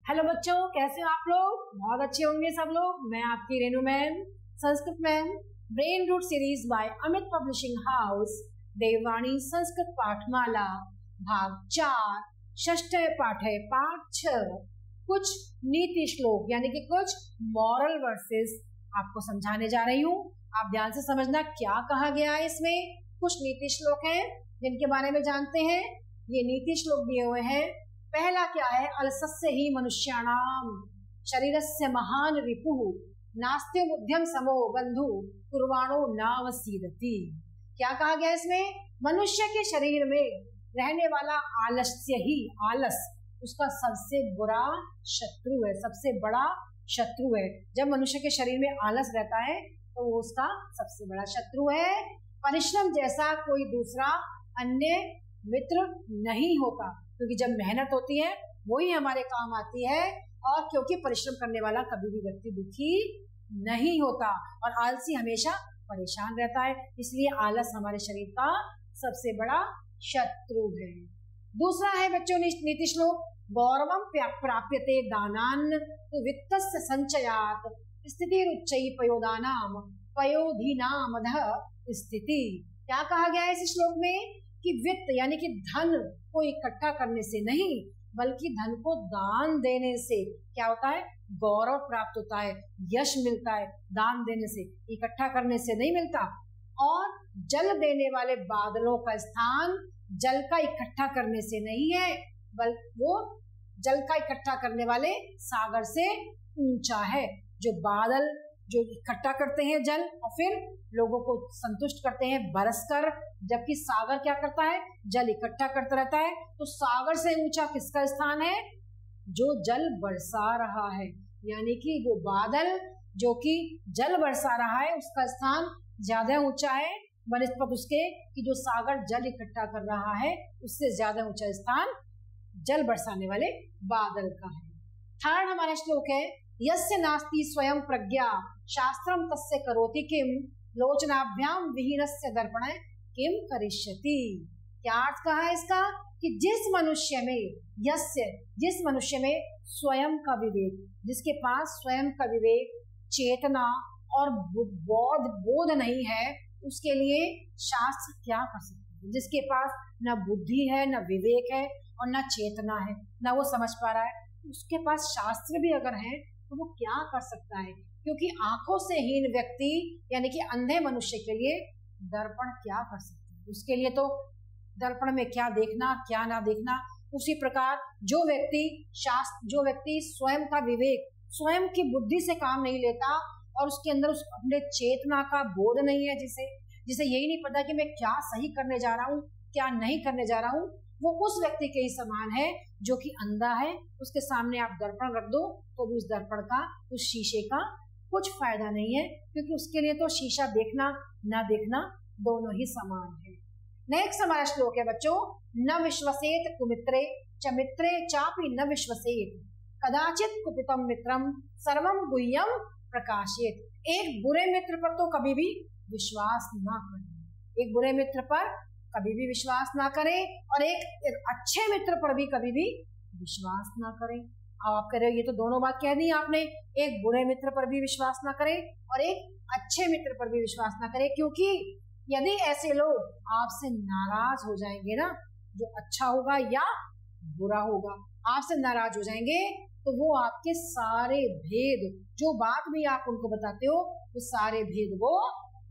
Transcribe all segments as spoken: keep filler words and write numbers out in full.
Hello बच्चों, कैसे हो आप लोग? बहुत अच्छे होंगे सब लोग। मैं आपकी Renu ma'am, Sanskrit ma'am. Brain root series by Amit publishing house, Devvani Sanskrit पाठमाला, भाग चार, षष्ठ पाठ है, पाठ छह। कुछ नीति श्लोक यानी कि कुछ मॉरल वर्सेस आपको समझाने जा रही हूँ। आप ध्यान से समझना क्या कहा गया है इसमें। कुछ नीति श्लोक हैं जिनके बारे में जानते हैं। ये नीति श्लोक दिए हुए हैं। पहला क्या है? अलसस्य ही मनुष्याणाम शरीरस्य महान रिपुः नास्ति बुद्धिम समो बंधु कुर्वाणो नावसीदति। क्या कहा गया इसमें? मनुष्य के शरीर में रहने वाला आलस्य ही, आलस उसका सबसे बुरा शत्रु है, सबसे बड़ा शत्रु है। जब मनुष्य के शरीर में आलस रहता है तो वो उसका सबसे बड़ा शत्रु है। परिश्रम जैसा कोई दूसरा अन्य मित्र नहीं होता, क्योंकि जब मेहनत होती है वही हमारे काम आती है, और क्योंकि परिश्रम करने वाला कभी भी व्यक्ति दुखी नहीं होता और आलसी हमेशा परेशान रहता है। इसलिए आलस हमारे शरीर का सबसे बड़ा शत्रु है। दूसरा है बच्चों नीति श्लोक, गौरवम प्राप्यते दानान तो वित्तस्य संचयात स्थितिरुच्चैः पयोदानाम पयोधीनामधः स्थिति। क्या कहा गया है इस श्लोक में? कि वित्त यानी कि धन को इकट्ठा करने से नहीं, बल्कि धन को दान देने से क्या होता है? गौरव प्राप्त होता है, यश मिलता है। दान देने से, इकट्ठा करने से नहीं मिलता। और जल देने वाले बादलों का स्थान जल का इकट्ठा करने से नहीं है, बल्कि वो जल का इकट्ठा करने वाले सागर से ऊंचा है। जो बादल जो इकट्ठा करते हैं जल और फिर लोगों को संतुष्ट करते हैं बरसकर, जबकि सागर क्या करता है? जल इकट्ठा करता रहता है। तो सागर से ऊंचा किसका स्थान है? जो जल बरसा रहा है, यानी कि वो बादल जो कि जल बरसा रहा है उसका स्थान ज्यादा ऊंचा है बनिस्पत उसके कि जो सागर जल इकट्ठा कर रहा है उससे ज्यादा ऊंचा स्थान जल बरसाने वाले बादल का है। थर्ड हमारा श्लोक है, यस्य नास्ति स्वयं प्रज्ञा शास्त्रम तस्य करोति किम लोचनाभ्याम विहीनस्य दर्पण किम करिष्यति। क्या अर्थ कहा है इसका? कि जिस मनुष्य में, यस्य जिस मनुष्य में स्वयं का विवेक, जिसके पास स्वयं का विवेक, चेतना और बोध बोध नहीं है, उसके लिए शास्त्र क्या कर सकते हैं? जिसके पास न बुद्धि है, न विवेक है और न चेतना है, न वो समझ पा रहा है, उसके पास शास्त्र भी अगर है तो वो क्या कर सकता है? क्योंकि आंखों से हीन व्यक्ति यानी कि अंधे मनुष्य के लिए दर्पण क्या कर सकता है? उसके लिए तो दर्पण में क्या देखना क्या ना देखना। उसी प्रकार जो व्यक्ति शास्त्र जो व्यक्ति स्वयं का विवेक, स्वयं की बुद्धि से काम नहीं लेता और उसके अंदर उस अपने चेतना का बोध नहीं है, जिसे जिसे यही नहीं पता कि मैं क्या सही करने जा रहा हूँ क्या नहीं करने जा रहा हूँ, वो उस व्यक्ति के ही समान है जो कि अंधा है। उसके सामने आप दर्पण रख दो तो भी उस दर्पण का, उस शीशे का कुछ फायदा नहीं है, क्योंकि उसके लिए तो शीशा देखना ना देखना दोनों ही समान है। नेक्स्ट हमारा श्लोक है बच्चों, न विश्वसेत कुमित्रे च मित्रे चापि न विश्वसेत कदाचित कुपितम मित्रम सर्वम गुह्यम प्रकाशेत। एक बुरे मित्र पर तो कभी भी विश्वास ना करें, एक बुरे मित्र पर कभी भी विश्वास ना करें और एक, एक अच्छे मित्र पर भी कभी भी विश्वास ना करें। अब आप कह रहे हो ये तो दोनों बात कह दी आपने, एक बुरे मित्र पर भी विश्वास ना करें और एक अच्छे मित्र पर भी विश्वास ना करें, क्योंकि यदि ऐसे लोग आपसे नाराज हो जाएंगे ना, जो अच्छा होगा या बुरा होगा, आपसे नाराज हो जाएंगे तो वो आपके सारे भेद, जो बात भी आप उनको बताते हो, वो सारे भेद वो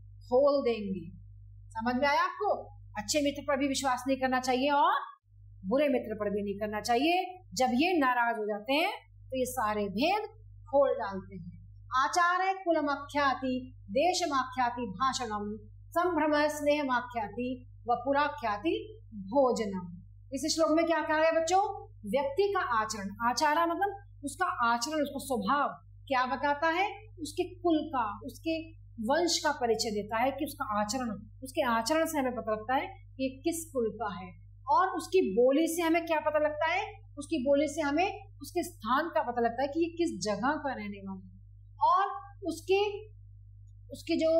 खोल देंगे। समझ में आया आपको? अच्छे मित्र पर भी विश्वास नहीं करना चाहिए और बुरे मित्र पर भी नहीं करना चाहिए। जब ये नाराज हो जाते हैं तो ये सारे भेद खोल डालते हैं। आचार्य कुलमाख्याति देशमाख्याति भाषणम संभ्रम स्नेहमाख्याति व पुराख्याति भोजनम। इस श्लोक में क्या कहा है बच्चों? व्यक्ति का आचरण, आचारा मतलब उसका आचरण, उसका स्वभाव क्या बताता है? उसके कुल का, उसके वंश का परिचय देता है कि उसका आचरण, उसके आचरण से हमें पता लगता है कि किस कुल का है। और उसकी बोली से हमें क्या पता लगता है? उसकी बोली से हमें उसके स्थान का पता लगता है कि ये किस जगह का रहने वाला है। और उसके उसके जो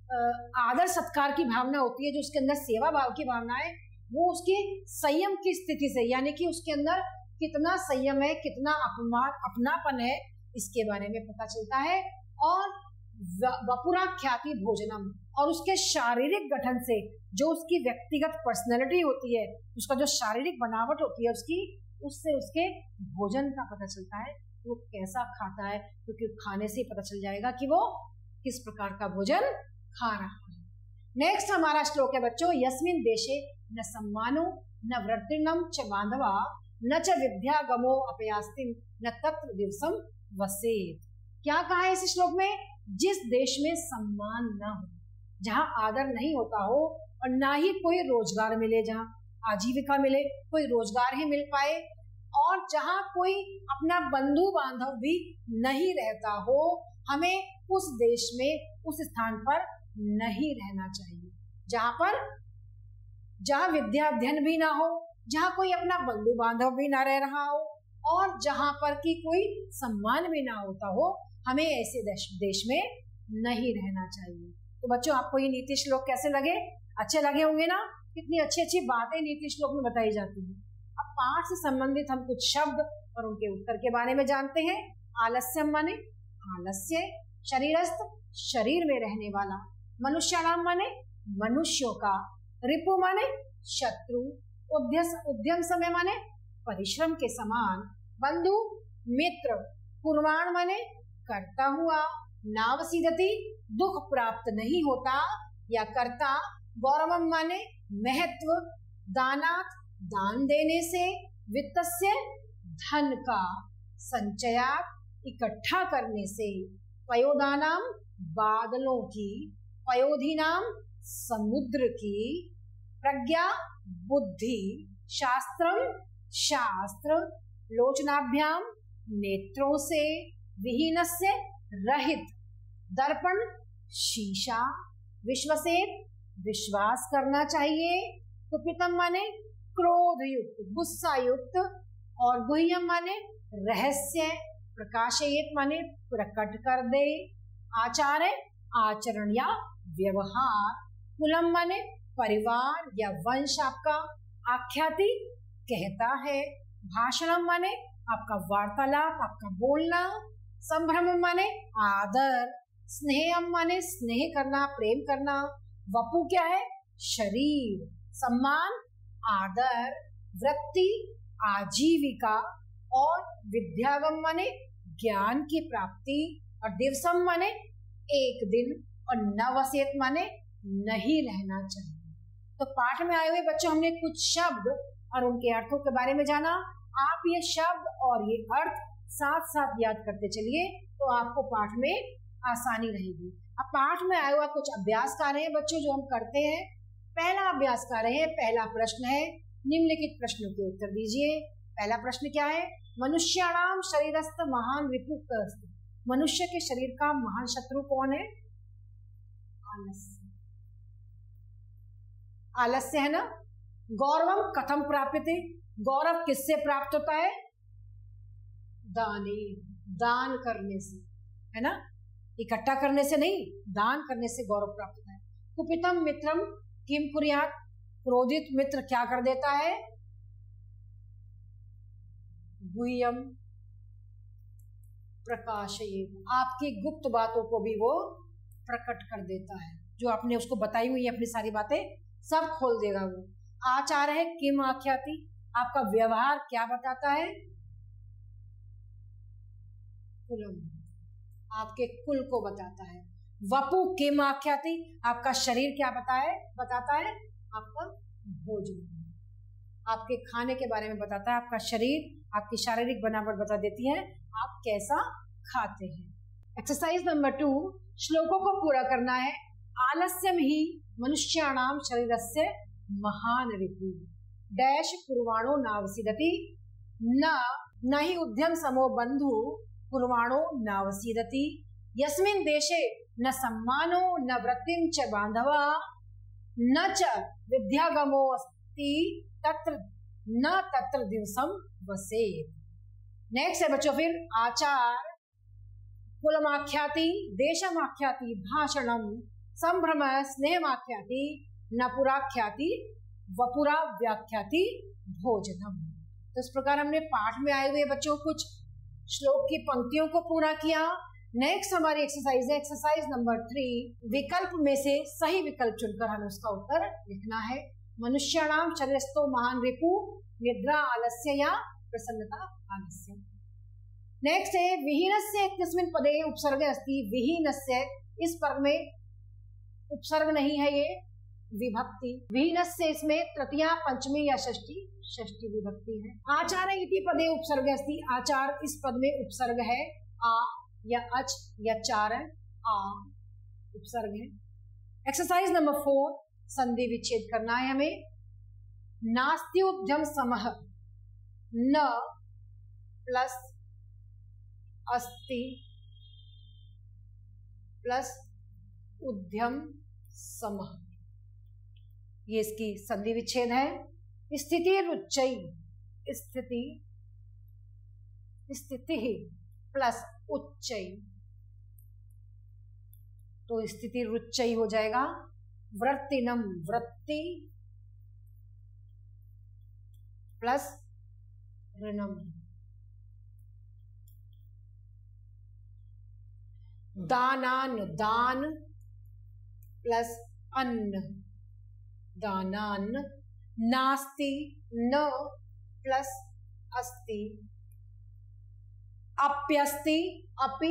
आदर सत्कार की भावना होती है, जो उसके अंदर सेवा भाव की भावना है, वो उसकी संयम की स्थिति से, यानी कि उसके अंदर कितना संयम है, कितना अपमान अपनापन है, इसके बारे में पता चलता है। और वपुराख्याति भोजनम, और उसके शारीरिक गठन से, जो उसकी व्यक्तिगत पर्सनैलिटी होती है, उसका जो शारीरिक बनावट होती है उसकी, उससे उसके भोजन का पता चलता है वो कैसा खाता है, क्योंकि खाने से ही पता चल जाएगा कि वो किस प्रकार का भोजन खा रहा है। नेक्स्ट हमारा श्लोक है बच्चों, यस्मिन देशे न सम्मानो न वृत्तिर्नम च बांधवा न च विद्यागमो अपयास्तिम न तत्र दिवसम वसेत। क्या कहा है इस श्लोक में? जिस देश में सम्मान न हो, जहाँ आदर नहीं होता हो, और ना ही कोई रोजगार मिले, जहाँ आजीविका मिले, कोई रोजगार ही मिल पाए, और जहाँ कोई अपना बंधु बांधव भी नहीं रहता हो, हमें उस देश में, उस स्थान पर नहीं रहना चाहिए। जहाँ पर जहाँ विद्या अध्ययन भी ना हो, जहाँ कोई अपना बंधु बांधव भी ना रह रहा हो, और जहाँ पर की कोई सम्मान भी ना होता हो, हमें ऐसे देश, देश में नहीं रहना चाहिए। तो बच्चों, आपको ये नीति श्लोक कैसे लगे? अच्छे लगे होंगे ना? कितनी अच्छी अच्छी बातें नीति श्लोक में बताई जाती हैं। अब पाठ से संबंधित हम कुछ शब्द और उनके उत्तर के बारे में जानते हैं। आलस्यम माने आलस्य, शरीरस्थ शरीर में रहने वाला, मनुष्याणाम माने मनुष्यों का, रिपु माने शत्रु, उद्यम समय माने परिश्रम के समान, बंधु मित्र, कुर्वाण माने करता हुआ, नावसीदति दुख प्राप्त नहीं होता या करता, गौरवम माने महत्व, दानात दान देने से, वित्तस्य धन का, संचयात इकट्ठा करने से, पयोदानाम बादलों की, पयोधिनाम समुद्र की, प्रज्ञा बुद्धि, शास्त्रम शास्त्र, लोचनाभ्याम नेत्रों से, विहीनस्य रहित, दर्पण शीशा, विश्वसेन विश्वास करना चाहिए, कुपितम माने क्रोध युक्त, गुस्सा युक्त, और गुह्यम माने रहस्य, प्रकाशयित माने प्रकट कर दे, आचार्य आचरण या व्यवहार, कुलम माने परिवार या वंश आपका, आख्याति कहता है, भाषणम माने आपका वार्तालाप, आपका बोलना, संभ्रम माने आदर, स्नेहम माने स्नेह करना, प्रेम करना, वपु क्या है? शरीर, सम्मान आदर, वृत्ति आजीविका, और विद्यागम माने ज्ञान की प्राप्ति, और दिवसम माने एक दिन, और नवसेत माने नहीं रहना चाहिए। तो पाठ में आए हुए बच्चों, हमने कुछ शब्द और उनके अर्थों के बारे में जाना। आप ये शब्द और ये अर्थ साथ साथ याद करते चलिए, तो आपको पाठ में आसानी रहेगी। अब पाठ में आया हुआ कुछ अभ्यास कार्य हैं बच्चों, जो हम करते हैं। पहला अभ्यास कार्य है, पहला प्रश्न है, निम्नलिखित प्रश्नों के उत्तर दीजिए। पहला प्रश्न क्या है? मनुष्याणाम शरीरस्थ महान रिपु कस्ति। मनुष्य के शरीर का महान शत्रु कौन है? आलस्य। आलस्य है ना। गौरवम कथम प्राप्यते। गौरव किससे प्राप्त होता है? दाने, दान करने से, है ना। इकट्ठा करने से नहीं, दान करने से गौरव प्राप्त होता है। कुपितम मित्रम किम कुर्यात्। क्रोधित मित्र क्या कर देता है? गुह्यम प्रकाशयेत्। आपकी गुप्त बातों को भी वो प्रकट कर देता है। जो आपने उसको बताई हुई है अपनी सारी बातें सब खोल देगा वो। आचार है किम आख्याति। आपका व्यवहार क्या बताता है? कुलम, आपके कुल को बताता है। वपु किम आख्याति। आपका शरीर क्या बताए बताता है? आपका भोजन, आपके खाने के बारे में बताता है। आपका शरीर, आपकी शारीरिक बनावट बता देती है आप कैसा खाते हैं। एक्सरसाइज नंबर टू, श्लोकों को पूरा करना है। आलस्यम ही मनुष्याणाम शरीरस्य महान रिपु डैश कुर्वाणो नावसीदति न न ही उद्यम समो बंधु कुर्वाणो नावसीदति यस्मिन् देशे न सम्मानो न वृत्तिं च बांधवा न च विद्यागमो अस्ति तत्र न तत्र दिवसम वसेत्। नेक्स्ट है बच्चों फिर आचार, कुलमाख्याति, देशमाख्याति, भाषणम, संभ्रम, स्नेहमाख्याति, नपुराख्याति, वपुरा व्याख्याति, भोजनम। तो इस प्रकार हमने पाठ में आए हुए बच्चों कुछ श्लोक की पंक्तियों को पूरा किया। नेक्स्ट हमारी एक्सरसाइज है एक्सरसाइज नंबर थ्री। विकल्प में से सही विकल्प चुनकर हमें उसका उत्तर लिखना है। मनुष्याणाम शरीरस्थो महान रिपु निद्रा आलस्य या प्रसन्नता आलस्य। नेक्स्ट है विहीनस्य इत्यस्मिन् पदे उपसर्ग अस्ति। विहीनस्य इस पद में उपसर्ग नहीं है, ये विभक्ति। विहीनस्य इसमें तृतीया पंचमी या षष्ठी षष्ठी विभक्ति है। आचार इति पदे उपसर्ग अस्ति। आचार इस पद में उपसर्ग है। आ या अच या चार आ उपसर्ग है। एक्सरसाइज नंबर फोर संधि विच्छेद करना है हमें। नास्त्युद्यम समः न प्लस अस्ति प्लस उद्यम समः, ये इसकी संधि विच्छेद है। स्थिति रुच्चै स्थिति स्थिति प्लस उच्चै, तो स्थिति रुच्चै हो जाएगा। वृत्तिनम वृत्ति प्लस ऋणम। दानान दान प्लस अन्न दानान। नास्ति न प्लस अस्ति। अप्यस्ति अपि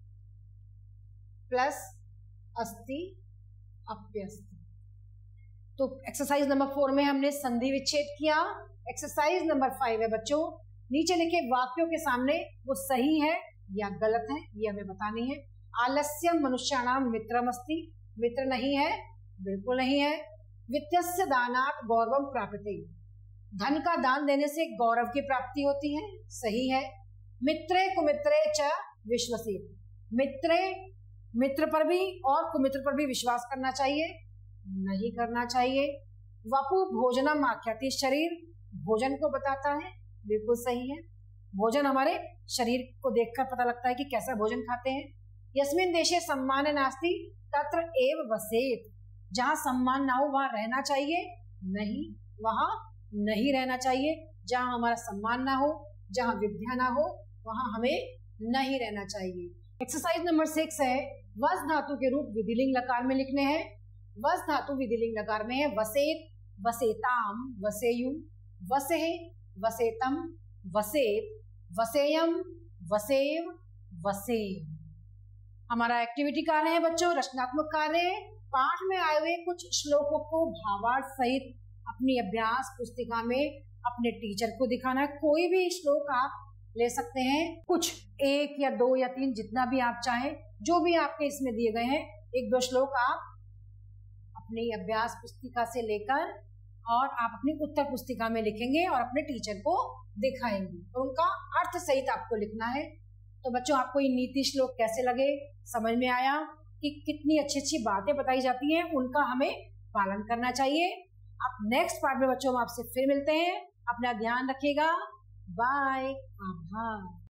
प्लस अस्ति अप्यस्ति। तो एक्सरसाइज नंबर फोर में हमने संधि विच्छेद किया। एक्सरसाइज नंबर फाइव है बच्चों, नीचे लिखे वाक्यों के सामने वो सही है या गलत है ये हमें बतानी है। आलस्यम मनुष्याणाम मित्रमस्ति, मित्र नहीं है, बिल्कुल नहीं है। वित्तस्य दानात् गौरवम प्राप्यते, धन का दान देने से गौरव की प्राप्ति होती है, सही है। मित्रे कुमित्रे च विश्वसेत्, मित्रे मित्र पर भी और कुमित्र पर भी विश्वास करना चाहिए, नहीं करना चाहिए। वपु भोजनम आख्याति, शरीर भोजन को बताता है, बिल्कुल सही है। भोजन हमारे शरीर को देखकर पता लगता है कि कैसा भोजन खाते हैं। यस्मिन् देशे सम्मान नास्ति तत्र एव वसेत्, जहाँ सम्मान ना हो वहां रहना चाहिए, नहीं वहां नहीं रहना चाहिए। जहाँ हमारा सम्मान ना हो, जहाँ विद्या ना हो, वहां हमें नहीं रहना चाहिए। एक्सरसाइज नंबर सिक्स है वस धातु के रूप विधिलिंग लकार में लिखने हैं। वस धातु विधिलिंग लकार में है वसेत, वसेताम, वसेयु, वसे, वसेतम, वसेत, वसेयम, वसेव, वसे। हमारा एक्टिविटी कार्य है बच्चों, रचनात्मक कार्य है। पाठ में आए हुए कुछ श्लोकों को भावार्थ सहित अपनी अभ्यास पुस्तिका में अपने टीचर को दिखाना है। कोई भी श्लोक आप ले सकते हैं, कुछ एक या दो या तीन जितना भी आप चाहें, जो भी आपके इसमें दिए गए हैं एक दो श्लोक आप अपनी अभ्यास पुस्तिका से लेकर और आप अपनी उत्तर पुस्तिका में लिखेंगे और अपने टीचर को दिखाएंगे। तो उनका अर्थ सहित आपको लिखना है। तो बच्चों आपको ये नीति श्लोक कैसे लगे, समझ में आया कि कितनी अच्छी अच्छी बातें बताई जाती हैं, उनका हमें पालन करना चाहिए। अब नेक्स्ट पार्ट में बच्चों हम आपसे फिर मिलते हैं। अपना ध्यान रखिएगा। बाय, आभार।